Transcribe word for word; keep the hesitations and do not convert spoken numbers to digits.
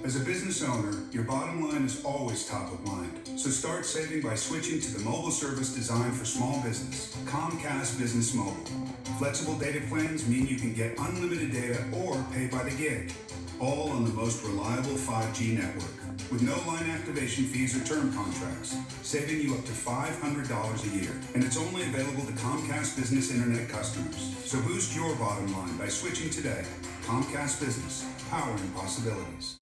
As a business owner, your bottom line is always top of mind. So start saving by switching to the mobile service designed for small business, Comcast Business Mobile. Flexible data plans mean you can get unlimited data or pay by the gig, all on the most reliable five G network, with no line activation fees or term contracts, saving you up to five hundred dollars a year. And it's only available to Comcast Business Internet customers. So boost your bottom line by switching today. Comcast Business, powering possibilities.